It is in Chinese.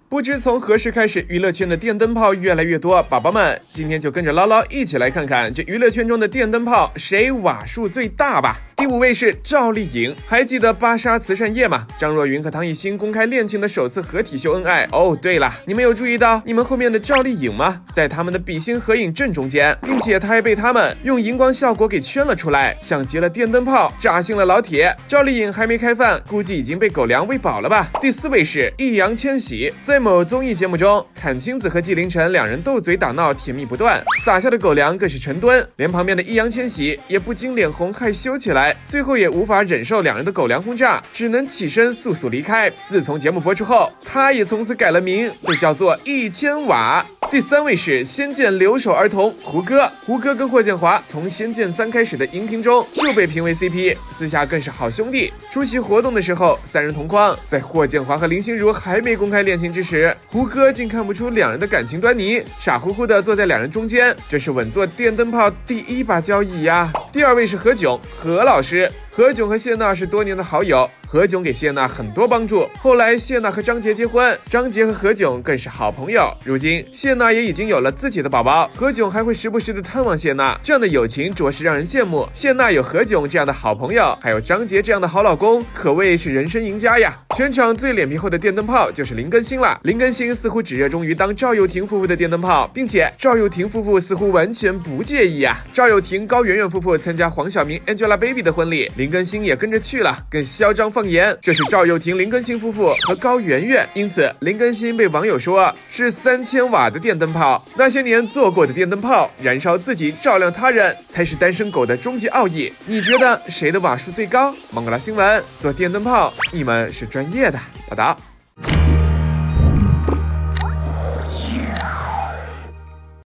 不知从何时开始，娱乐圈的电灯泡越来越多。宝宝们，今天就跟着唠唠一起来看看这娱乐圈中的电灯泡谁瓦数最大吧。第5位是赵丽颖，还记得芭莎慈善夜吗？张若昀和唐艺昕公开恋情的首次合体秀恩爱。哦，对了，你们有注意到你们后面的赵丽颖吗？在他们的比心合影正中间，并且她还被他们用荧光效果给圈了出来，像接了电灯泡，炸醒了老铁。赵丽颖还没开饭，估计已经被狗粮喂饱了吧。第4位是易烊千玺，在某综艺节目中，阚清子和纪凌尘两人斗嘴打闹，甜蜜不断，撒下的狗粮更是成吨，连旁边的易烊千玺也不禁脸红害羞起来，最后也无法忍受两人的狗粮轰炸，只能起身速速离开。自从节目播出后，他也从此改了名，被叫做1000瓦。第3位是《仙剑》留守儿童胡歌，胡歌跟霍建华从《仙剑3》开始的荧屏中就被评为 CP， 私下更是好兄弟。出席活动的时候，三人同框，在霍建华和林心如还没公开恋情之时，胡歌竟看不出两人的感情端倪，傻乎乎的坐在两人中间，这是稳坐电灯泡第1把交椅呀。第2位是何炅，何老师。何炅和谢娜是多年的好友，何炅给谢娜很多帮助，后来谢娜和张杰结婚，张杰和何炅更是好朋友。如今谢娜也已经有了自己的宝宝，何炅还会时不时的探望谢娜，这样的友情着实让人羡慕。谢娜有何炅这样的好朋友，还有张杰这样的好老公，可谓是人生赢家呀。全场最脸皮厚的电灯泡就是林更新了，林更新似乎只热衷于当赵又廷夫妇的电灯泡，并且赵又廷夫妇似乎完全不介意呀。赵又廷、高圆圆夫妇参加黄晓明、Angelababy 的婚礼，林更新也跟着去了，更嚣张放言这是赵又廷、林更新夫妇和高圆圆，因此林更新被网友说是3000瓦的电灯泡。那些年做过的电灯泡，燃烧自己照亮他人，才是单身狗的终极奥义。你觉得谁的瓦数最高？芒果拉新闻，做电灯泡你们是专业的，报道。